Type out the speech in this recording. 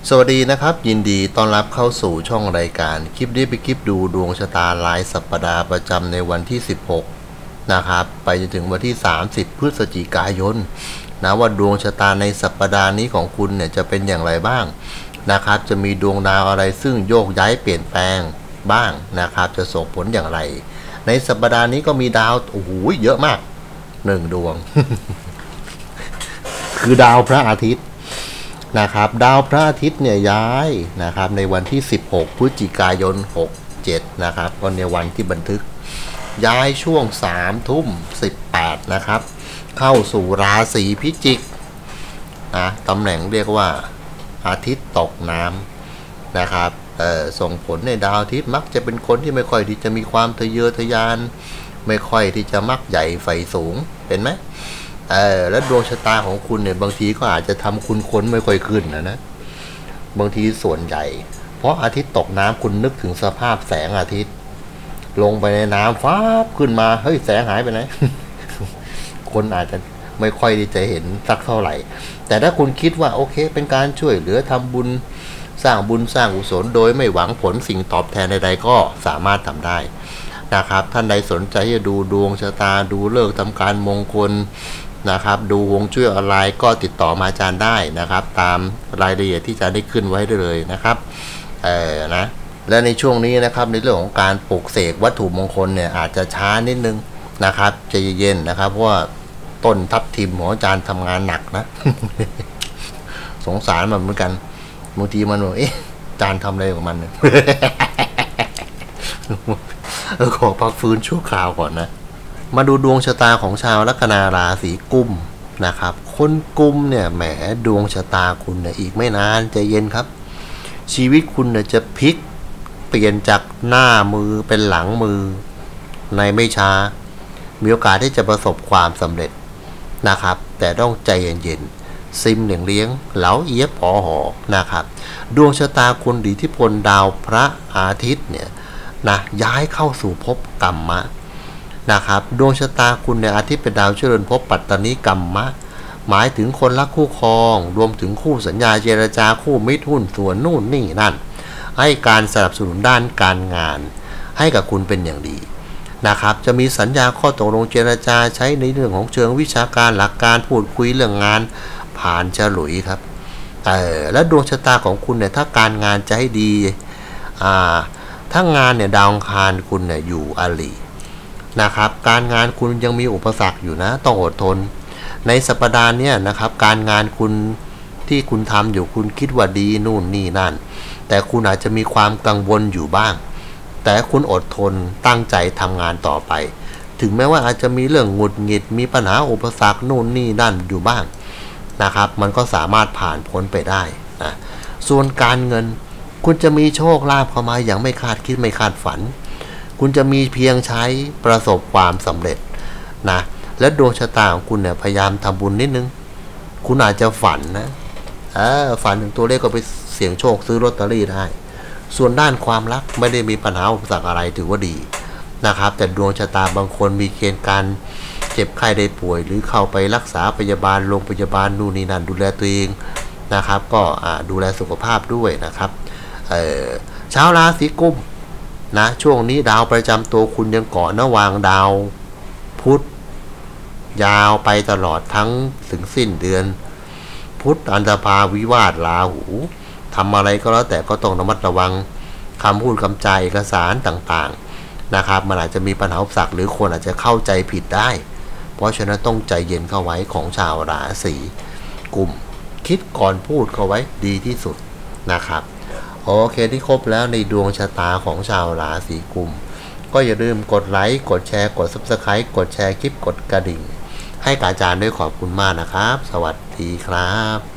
สวัสดีนะครับยินดีต้อนรับเข้าสู่ช่องรายการคลิปนี้เป็นคลิปดูดวงชะตารายสัปดาห์ประจำในวันที่16นะครับไปจนถึงวันที่30พฤศจิกายนนะว่าดวงชะตาในสัปดาห์นี้ของคุณเนี่ยจะเป็นอย่างไรบ้างนะครับจะมีดวงดาวอะไรซึ่งโยกย้ายเปลี่ยนแปลงบ้างนะครับจะส่งผลอย่างไรในสัปดาห์นี้ก็มีดาวโอ้โหเยอะมาก1ดวง คือดาวพระอาทิตย์นะครับดาวพระอาทิตย์เนี่ยย้ายนะครับในวันที่16พฤศจิกายน67นะครับก็ในวันที่บันทึกย้ายช่วง3:18นะครับเข้าสู่ราศีพิจิกนะตำแหน่งเรียกว่าอาทิตย์ตกน้ำนะครับส่งผลในดาวอาทิตย์มักจะเป็นคนที่ไม่ค่อยที่จะมีความทะเยอทะยานไม่ค่อยที่จะมักใหญ่ไฟสูงเป็นไหมแล้วดวงชะตาของคุณเนี่ยบางทีก็อาจจะทำคุณค้นไม่ค่อยขึ้นนะบางทีส่วนใหญ่เพราะอาทิตย์ตกน้ำคุณนึกถึงสภาพแสงอาทิตย์ลงไปในน้ำฟ้าขึ้นมาเฮ้ยแสงหายไปไหน คนอาจจะไม่ค่อยที่จะเห็นสักเท่าไหร่แต่ถ้าคุณคิดว่าโอเคเป็นการช่วยเหลือทำบุญสร้างบุญสร้างกุศลโดยไม่หวังผลสิ่งตอบแทนใดๆก็สามารถทำได้นะครับท่านใดสนใจจะดูดวงชะตาดูฤกษ์ทำการมงคลนะครับดูฮวงจุ้ยออนไลน์ก็ติดต่อมาอาจารย์ได้นะครับตามรายละเอียดที่จะได้ขึ้นไว้ได้เลยนะครับนะและในช่วงนี้นะครับในเรื่องของการปลูกเสกวัตถุมงคลเนี่ยอาจจะช้านิดนึงนะครับใจเย็นๆนะครับเพราะว่าต้นทับทิมของอาจารย์ทำงานหนักนะ สงสารมันเหมือนกันบางทีมันบอกอาจารย์ทำอะไรของมัน ขอพักฟื้นชั่วคราวก่อนนะมาดูดวงชะตาของชาวลัคนาราศีกุมนะครับคนกุมเนี่ยแหมดวงชะตาคุณเนี่ยอีกไม่นานใจเย็นครับชีวิตคุณเนี่ยจะพลิกเปลี่ยนจากหน้ามือเป็นหลังมือในไม่ช้ามีโอกาสที่จะประสบความสำเร็จนะครับแต่ต้องใจเย็นๆซิมเหลียงเลี้ยงเหลาเอียบพอหอนะครับดวงชะตาคุณอิทธิพลดาวพระอาทิตย์เนี่ยนะย้ายเข้าสู่ภพกัมมะนะครับดวงชะตาคุณในอาทิตย์เป็นดาวเจริญภพปัตตนิกัมมะหมายถึงคนรักคู่ครองรวมถึงคู่สัญญาเจรจาคู่มิตรหุ้นส่วนนู่นนี่นั่นให้การสนับสนุนด้านการงานให้กับคุณเป็นอย่างดีนะครับจะมีสัญญาข้อตกลงเจรจาใช้ในเรื่องของเชิงวิชาการหลักการพูดคุยเรื่องงานผ่านฉลุยครับและดวงชะตาของคุณเนี่ยถ้าการงานจะให้ดีถ้างานเนี่ยดาวอังคารคุณเนี่ยอยู่อลีนะครับการงานคุณยังมีอุปสรรคอยู่นะต้องอดทนในสัปดาห์นี้นะครับการงานคุณที่คุณทำอยู่คุณคิดว่าดีนู่นนี่นั่นแต่คุณอาจจะมีความกังวลอยู่บ้างแต่คุณอดทนตั้งใจทำงานต่อไปถึงแม้ว่าอาจจะมีเรื่องหงุดหงิดมีปัญหาอุปสรรคนู่นนี่นั่นอยู่บ้างนะครับมันก็สามารถผ่านพ้นไปได้นะส่วนการเงินคุณจะมีโชคลาภเข้ามาอย่างไม่คาดคิดไม่คาดฝันคุณจะมีเพียงใช้ประสบความสำเร็จนะและดวงชะตาของคุณเนี่ยพยายามทำบุญนิดนึงคุณอาจจะฝันนะฝันถึงตัวเลขก็ไปเสี่ยงโชคซื้อลอตเตอรี่ได้ส่วนด้านความรักไม่ได้มีปัญหาอุปสรรคอะไรถือว่าดีนะครับแต่ดวงชะตาบางคนมีเกณฑ์การเจ็บไข้ได้ป่วยหรือเข้าไปรักษาพยาบาลโรงพยาบาลนู่นนี่นั่นดูแลตัวเองนะครับก็ดูแลสุขภาพด้วยนะครับชาวราศีกุมนะช่วงนี้ดาวประจำตัวคุณยังเกาะระหว่างดาวพุธยาวไปตลอดทั้งถึงสิ้นเดือนพุธอันธพาลวิวาทราหูทำอะไรก็แล้วแต่ก็ต้องระมัดระวังคำพูดคำจาเอกสารต่างๆนะครับมันอาจจะมีปัญหาอุปสรรคหรือคนอาจจะเข้าใจผิดได้เพราะฉะนั้นต้องใจเย็นเข้าไว้ของชาวราศีกุมคิดก่อนพูดเข้าไว้ดีที่สุดนะครับโอเคที่ครบแล้วในดวงชะตาของชาวราศีกุมก็อย่าลืมกดไลค์กดแชร์กด Subscribe กดแชร์คลิปกดกระดิ่งให้กับอาจารย์ด้วยขอบคุณมากนะครับสวัสดีครับ